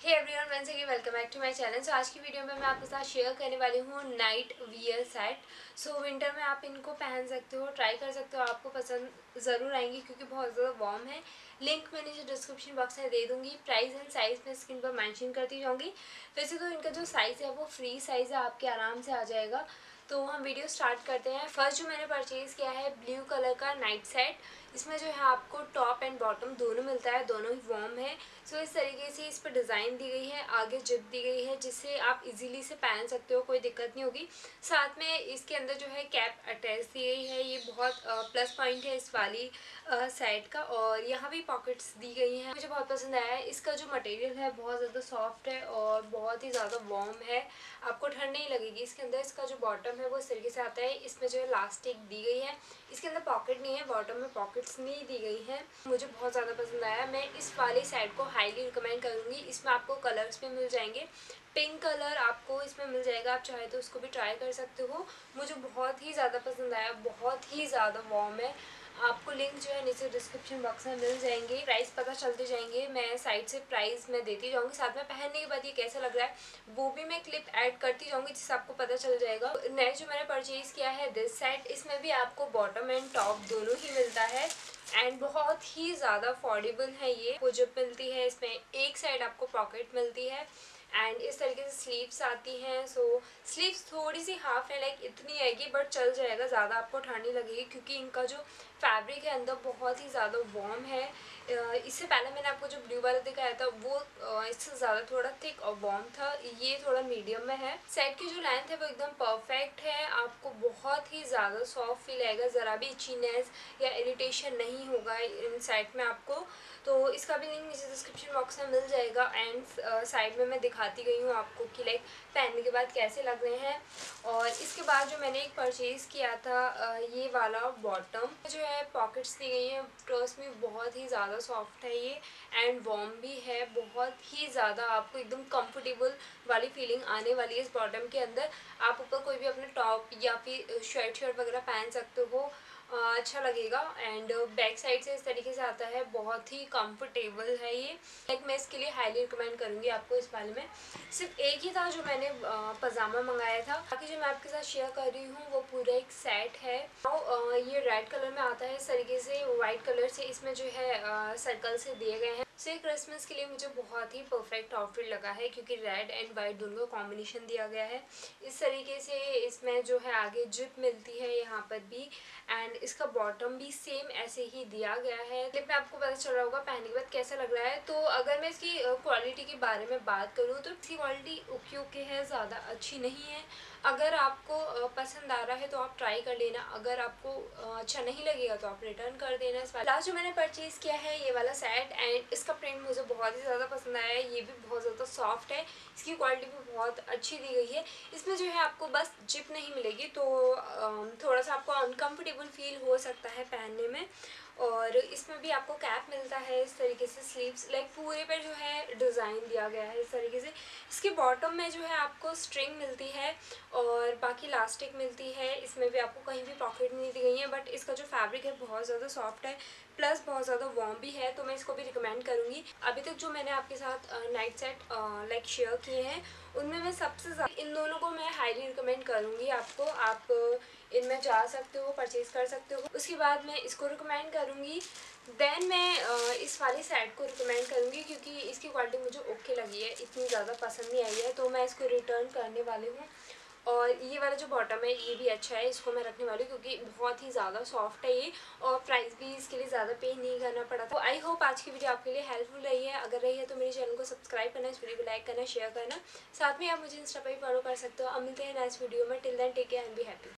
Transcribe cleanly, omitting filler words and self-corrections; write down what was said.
Hey everyone, once again welcome back to my channel. So आज की video में मैं आपके साथ शेयर करने वाली हूँ night wear set. So winter में आप इनको पहन सकते हो, ट्राई कर सकते हो, आपको पसंद ज़रूर आएंगी क्योंकि बहुत ज़्यादा वार्म है। लिंक मैं नीचे डिस्क्रिप्शन बॉक्स में दे दूँगी। प्राइस एंड साइज़ मैं स्क्रीन पर मेंशन करती जाऊँगी। वैसे तो इनका जो साइज़ है वो फ्री साइज़ है, आपके आराम से आ जाएगा। तो हम वीडियो स्टार्ट करते हैं। फर्स्ट जो मैंने परचेज़ किया है ब्लू कलर का नाइट सेट। इसमें जो है आपको टॉप एंड बॉटम दोनों मिलता है, दोनों ही वार्म है। सो इस तरीके से इस पर डिज़ाइन दी गई है, आगे जिप दी गई है जिससे आप इजीली से पहन सकते हो, कोई दिक्कत नहीं होगी। साथ में इसके अंदर जो है कैप अटैच दी गई है, ये बहुत प्लस पॉइंट है इस वाली सेट का। और यहाँ भी पॉकेट्स दी गई हैं, मुझे बहुत पसंद आया है। इसका जो मटेरियल है बहुत ज़्यादा सॉफ्ट है और बहुत ही ज़्यादा वार्म है, आपको ठंड नहीं लगेगी इसके अंदर। इसका जो बॉटम है वो इस तरीके से आता है, इसमें जो है इलास्टिक दी गई है। इसके अंदर पॉकेट नहीं है, बॉटम में पॉकेट्स नहीं दी गई है। मुझे बहुत ज़्यादा पसंद आया, मैं इस वाली सेट को हाईली रिकमेंड करूँगी। इसमें आपको कलर्स भी मिल जाएंगे, पिंक कलर आपको इसमें मिल जाएगा, आप चाहे तो उसको भी ट्राई कर सकते हो। मुझे बहुत ही ज़्यादा पसंद आया, बहुत ही ज़्यादा वार्म है। आपको लिंक जो है नीचे डिस्क्रिप्शन बॉक्स में मिल जाएंगे, प्राइस पता चलते जाएंगे, मैं साइड से प्राइस मैं देती जाऊँगी। साथ में पहनने के बाद ये कैसा लग रहा है वो भी मैं क्लिप ऐड करती जाऊँगी जिससे आपको पता चल जाएगा। नेक्स्ट जो मैंने परचेज़ किया है दिस सेट, इसमें भी आपको बॉटम एंड टॉप दोनों ही मिलता है एंड बहुत ही ज़्यादा अफोर्डेबल है। ये वो जिप मिलती है, इसमें एक साइड आपको पॉकेट मिलती है एंड इस तरीके से स्लीव्स आती हैं। सो स्लीव्स थोड़ी सी हाफ है, लाइक इतनी आएगी बट चल जाएगा, ज़्यादा आपको ठंड नहीं लगेगी क्योंकि इनका जो फैब्रिक है अंदर बहुत ही ज़्यादा वार्म है। इससे पहले मैंने आपको जो ब्लू वाला दिखाया था वो इससे ज़्यादा थोड़ा थिक और वार्म था, ये थोड़ा मीडियम में है। सेट की जो लेंथ है वो एकदम परफेक्ट है, आपको बहुत ही ज़्यादा सॉफ्ट फील आएगा, ज़रा भी इचीनेस या इरिटेशन नहीं होगा इन सेट में आपको। तो इसका भी लिंक नीचे डिस्क्रिप्शन बॉक्स में मिल जाएगा एंड साइड में मैं दिखाती गई हूँ आपको कि लाइक पहनने के बाद कैसे लग रहे हैं। और इसके बाद जो मैंने एक परचेज़ किया था ये वाला बॉटम जो है, पॉकेट्स दी गई हैं, ट्रस्ट में बहुत ही ज़्यादा सॉफ्ट है ये एंड वार्म भी है, बहुत ही ज़्यादा आपको एकदम कंफर्टेबल वाली फीलिंग आने वाली है इस बॉटम के अंदर। आप ऊपर कोई भी अपने टॉप या फिर शर्ट वगैरह पहन सकते हो, अच्छा लगेगा। एंड बैक साइड से इस तरीके से आता है, बहुत ही कंफर्टेबल है ये, लाइक मैं इसके लिए हाईली रिकमेंड करूँगी आपको। इस बारे में सिर्फ एक ही था जो मैंने पजामा मंगाया था, बाकी जो मैं आपके साथ शेयर कर रही हूँ वो पूरा एक सेट है। तो ये रेड कलर में आता है इस तरीके से, वाइट कलर से इसमें जो है सर्कल से दिए गए हैं। सो क्रिसमस के लिए मुझे बहुत ही परफेक्ट आउटफिट लगा है क्योंकि रेड एंड वाइट दोनों का कॉम्बिनेशन दिया गया है इस तरीके से। इसमें जो है आगे जिप मिलती है यहाँ पर भी एंड इसका बॉटम भी सेम ऐसे ही दिया गया है। क्लिप में आपको पता चल रहा होगा पहनने के बाद कैसा लग रहा है। तो अगर मैं इसकी क्वालिटी के बारे में बात करूँ तो इसकी क्वालिटी ओके ओके है, ज़्यादा अच्छी नहीं है। अगर आपको पसंद आ रहा है तो आप ट्राई कर लेना, अगर आपको अच्छा नहीं लगेगा तो आप रिटर्न कर देना। इस लास्ट जो मैंने परचेज़ किया है ये वाला सेट एंड इसका प्रिंट मुझे बहुत ही ज़्यादा पसंद आया है, ये भी बहुत ज़्यादा सॉफ्ट है, इसकी क्वालिटी भी बहुत अच्छी दी गई है। इसमें जो है आपको बस जिप नहीं मिलेगी तो थोड़ा सा आपको अनकम्फर्टेबल फील हो सकता है पहनने में। और इसमें भी आपको कैप मिलता है इस तरीके से, स्लीव्स लाइक पूरे पे जो है डिज़ाइन दिया गया है इस तरीके से। इसके बॉटम में जो है आपको स्ट्रिंग मिलती है और बाकी इलास्टिक मिलती है, इसमें भी आपको कहीं भी पॉकेट नहीं दी गई है। बट इसका जो फैब्रिक है बहुत ज़्यादा सॉफ्ट है प्लस बहुत ज़्यादा वार्म भी है, तो मैं इसको भी रिकमेंड करूँगी। अभी तक जो मैंने आपके साथ नाइट सेट लाइक शेयर किए हैं उनमें मैं सबसे ज़्यादा इन दोनों को मैं हाईली रिकमेंड करूँगी आपको। आप इनमें जा सकते हो, परचेज़ कर सकते हो। उसके बाद मैं इसको रिकमेंड करूँगी, देन मैं इस वाली सेट को रिकमेंड करूँगी क्योंकि इसकी क्वालिटी मुझे ओके लगी है, इतनी ज़्यादा पसंद नहीं आई है, तो मैं इसको रिटर्न करने वाली हूँ। और ये वाला जो बॉटम है ये भी अच्छा है, इसको मैं रखने वाली हूँ क्योंकि बहुत ही ज़्यादा सॉफ्ट है ये और प्राइस भी इसके लिए ज़्यादा पे नहीं करना पड़ा। तो आई होप आज की वीडियो आपके लिए हेल्पफुल रही है। अगर रही है तो मेरे चैनल को सब्सक्राइब करना, इस वीडियो को लाइक करना, शेयर करना, साथ में आप मुझे इंस्टा पर भी फॉलो कर सकते हो। अब मिलते हैं नेक्स्ट वीडियो में, till then take care and be happy.